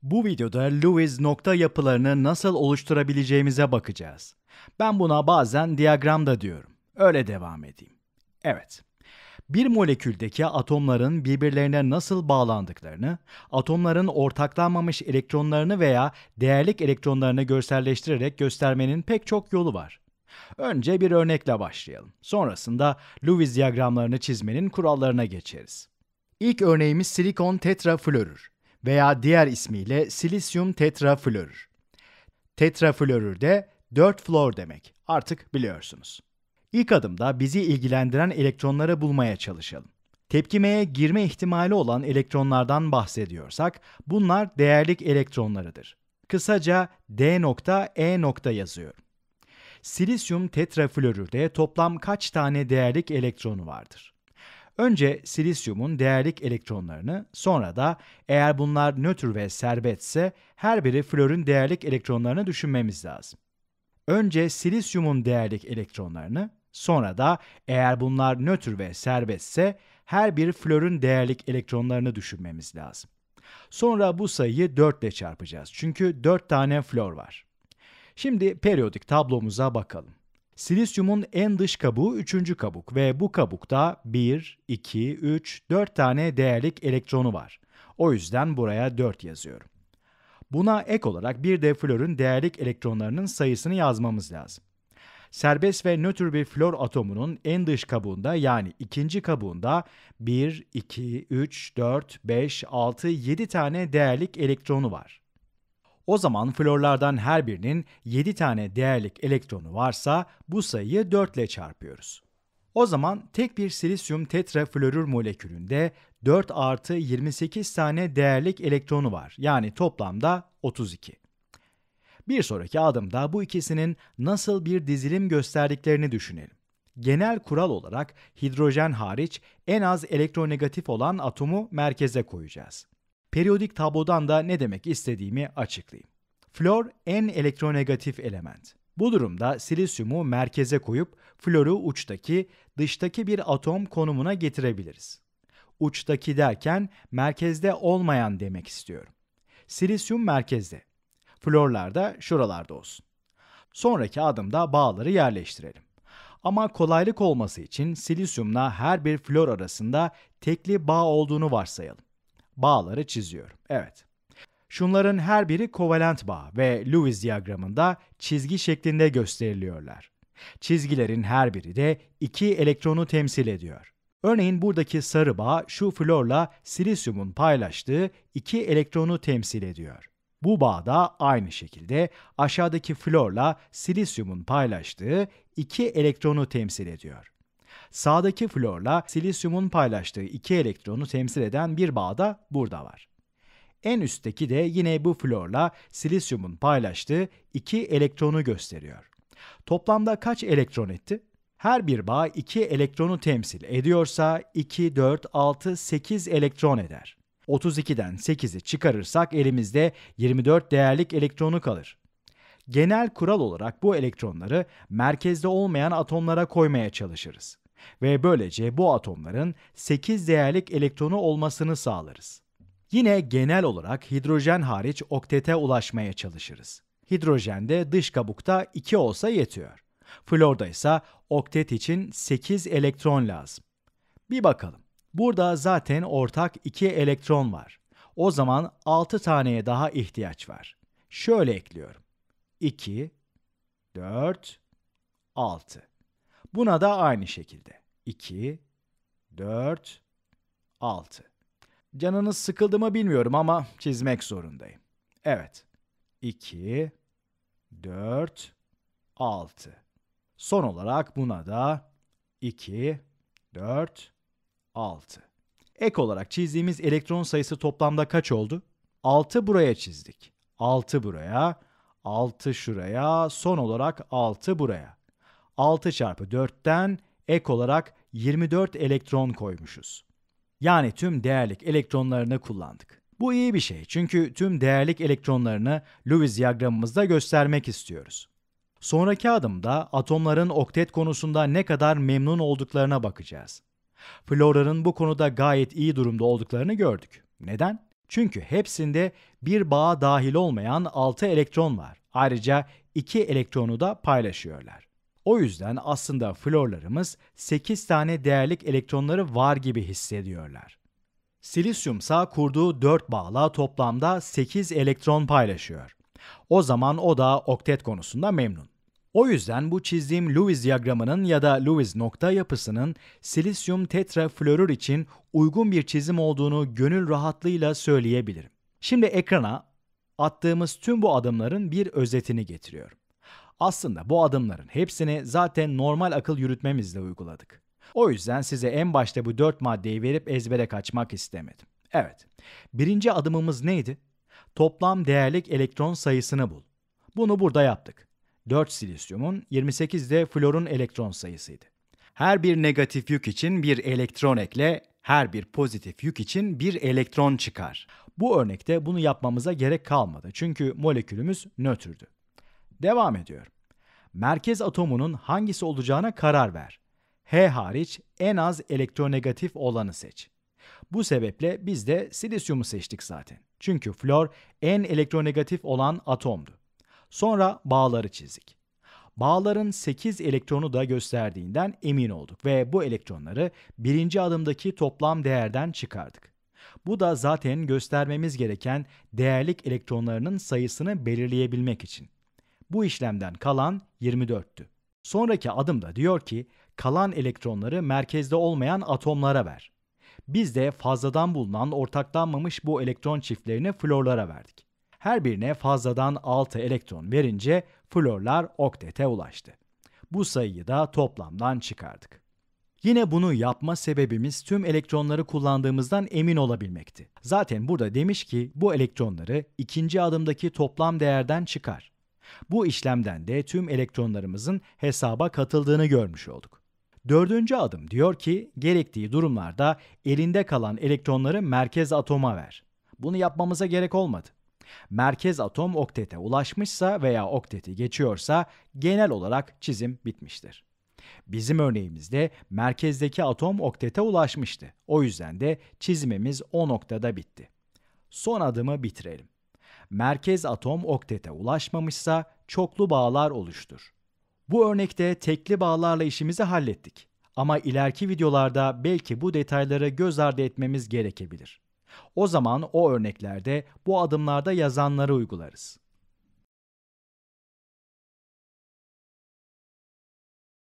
Bu videoda Lewis nokta yapılarını nasıl oluşturabileceğimize bakacağız. Ben buna bazen diyagram da diyorum. Öyle devam edeyim. Evet. Bir moleküldeki atomların birbirlerine nasıl bağlandıklarını, atomların ortaklanmamış elektronlarını veya değerlik elektronlarını görselleştirerek göstermenin pek çok yolu var. Önce bir örnekle başlayalım. Sonrasında Lewis diyagramlarını çizmenin kurallarına geçeriz. İlk örneğimiz silikon tetrafluorür veya diğer ismiyle silisyum tetrafluorür. Tetrafluorür de 4 fluor demek. Artık biliyorsunuz. İlk adımda bizi ilgilendiren elektronları bulmaya çalışalım. Tepkimeye girme ihtimali olan elektronlardan bahsediyorsak bunlar değerlik elektronlarıdır. Kısaca D nokta E nokta yazıyorum. Silisyum tetrafluorürde toplam kaç tane değerlik elektronu vardır? Önce silisyumun değerlik elektronlarını, sonra da eğer bunlar nötr ve serbestse her biri florun değerlik elektronlarını düşünmemiz lazım. Önce silisyumun değerlik elektronlarını, sonra da eğer bunlar nötr ve serbestse her bir florun değerlik elektronlarını düşünmemiz lazım. Sonra bu sayıyı 4 ile çarpacağız çünkü 4 tane flor var. Şimdi periyodik tablomuza bakalım. Silisyumun en dış kabuğu 3. kabuk ve bu kabukta 1, 2, 3, 4 tane değerlik elektronu var. O yüzden buraya 4 yazıyorum. Buna ek olarak bir de florun değerlik elektronlarının sayısını yazmamız lazım. Serbest ve nötr bir flor atomunun en dış kabuğunda yani ikinci kabuğunda 1, 2, 3, 4, 5, 6, 7 tane değerlik elektronu var. O zaman florlardan her birinin 7 tane değerlik elektronu varsa bu sayıyı 4 ile çarpıyoruz. O zaman tek bir silisyum tetrafluorür molekülünde 4 artı 28 tane değerlik elektronu var. Yani toplamda 32. Bir sonraki adımda bu ikisinin nasıl bir dizilim gösterdiklerini düşünelim. Genel kural olarak hidrojen hariç en az elektronegatif olan atomu merkeze koyacağız. Periyodik tablodan da ne demek istediğimi açıklayayım. Flor en elektronegatif element. Bu durumda silisyumu merkeze koyup floru uçtaki, dıştaki bir atom konumuna getirebiliriz. Uçtaki derken merkezde olmayan demek istiyorum. Silisyum merkezde. Florlar da şuralarda olsun. Sonraki adımda bağları yerleştirelim. Ama kolaylık olması için silisyumla her bir flor arasında tekli bağ olduğunu varsayalım. Bağları çiziyorum. Evet. Şunların her biri kovalent bağ ve Lewis diyagramında çizgi şeklinde gösteriliyorlar. Çizgilerin her biri de 2 elektronu temsil ediyor. Örneğin buradaki sarı bağ şu florla silisyumun paylaştığı 2 elektronu temsil ediyor. Bu bağ da aynı şekilde aşağıdaki florla silisyumun paylaştığı 2 elektronu temsil ediyor. Sağdaki florla silisyumun paylaştığı 2 elektronu temsil eden bir bağ da burada var. En üstteki de yine bu florla silisyumun paylaştığı 2 elektronu gösteriyor. Toplamda kaç elektron etti? Her bir bağ 2 elektronu temsil ediyorsa 2, 4, 6, 8 elektron eder. 32'den 8'i çıkarırsak elimizde 24 değerlik elektronu kalır. Genel kural olarak bu elektronları merkezde olmayan atomlara koymaya çalışırız. Ve böylece bu atomların 8 değerlik elektronu olmasını sağlarız. Yine genel olarak hidrojen hariç oktete ulaşmaya çalışırız. Hidrojende dış kabukta 2 olsa yetiyor. Florda ise oktet için 8 elektron lazım. Bir bakalım. Burada zaten ortak 2 elektron var. O zaman 6 taneye daha ihtiyaç var. Şöyle ekliyorum. 2, 4, 6. Buna da aynı şekilde. 2, 4, 6. Canınız sıkıldı mı bilmiyorum ama çizmek zorundayım. Evet. 2, 4, 6. Son olarak buna da 2, 4, 6. Ek olarak çizdiğimiz elektron sayısı toplamda kaç oldu? 6 buraya çizdik. 6 buraya, 6 şuraya, son olarak 6 buraya. 6 çarpı 4'ten ek olarak 24 elektron koymuşuz. Yani tüm değerlik elektronlarını kullandık. Bu iyi bir şey çünkü tüm değerlik elektronlarını Lewis diyagramımızda göstermek istiyoruz. Sonraki adımda atomların oktet konusunda ne kadar memnun olduklarına bakacağız. Florların bu konuda gayet iyi durumda olduklarını gördük. Neden? Çünkü hepsinde bir bağa dahil olmayan 6 elektron var. Ayrıca 2 elektronu da paylaşıyorlar. O yüzden aslında florlarımız 8 tane değerlik elektronları var gibi hissediyorlar. Silisyumsa kurduğu 4 bağla toplamda 8 elektron paylaşıyor. O zaman o da oktet konusunda memnun. O yüzden bu çizdiğim Lewis diyagramının ya da Lewis nokta yapısının silisyum tetrafluorür için uygun bir çizim olduğunu gönül rahatlığıyla söyleyebilirim. Şimdi ekrana attığımız tüm bu adımların bir özetini getiriyorum. Aslında bu adımların hepsini zaten normal akıl yürütmemizle uyguladık. O yüzden size en başta bu 4 maddeyi verip ezbere kaçmak istemedim. Evet, birinci adımımız neydi? Toplam değerlik elektron sayısını bul. Bunu burada yaptık. 4 silisyumun 28 de florun elektron sayısıydı. Her bir negatif yük için bir elektron ekle, her bir pozitif yük için bir elektron çıkar. Bu örnekte bunu yapmamıza gerek kalmadı çünkü molekülümüz nötrdü. Devam ediyorum. Merkez atomunun hangisi olacağına karar ver. H hariç en az elektronegatif olanı seç. Bu sebeple biz de silisyumu seçtik zaten. Çünkü flor en elektronegatif olan atomdu. Sonra bağları çizdik. Bağların 8 elektronu da gösterdiğinden emin olduk ve bu elektronları birinci adımdaki toplam değerden çıkardık. Bu da zaten göstermemiz gereken değerlik elektronlarının sayısını belirleyebilmek için. Bu işlemden kalan 24'tü. Sonraki adımda diyor ki, kalan elektronları merkezde olmayan atomlara ver. Biz de fazladan bulunan ortaklanmamış bu elektron çiftlerini florlara verdik. Her birine fazladan 6 elektron verince florlar oktete ulaştı. Bu sayıyı da toplamdan çıkardık. Yine bunu yapma sebebimiz tüm elektronları kullandığımızdan emin olabilmekti. Zaten burada demiş ki bu elektronları ikinci adımdaki toplam değerden çıkar. Bu işlemden de tüm elektronlarımızın hesaba katıldığını görmüş olduk. Dördüncü adım diyor ki gerektiği durumlarda elinde kalan elektronları merkez atoma ver. Bunu yapmamıza gerek olmadı. Merkez atom oktete ulaşmışsa veya okteti geçiyorsa genel olarak çizim bitmiştir. Bizim örneğimizde merkezdeki atom oktete ulaşmıştı. O yüzden de çizimimiz o noktada bitti. Son adımı bitirelim. Merkez atom oktete ulaşmamışsa çoklu bağlar oluştur. Bu örnekte tekli bağlarla işimizi hallettik. Ama ileriki videolarda belki bu detayları göz ardı etmemiz gerekebilir. O zaman o örneklerde bu adımlarda yazanları uygularız.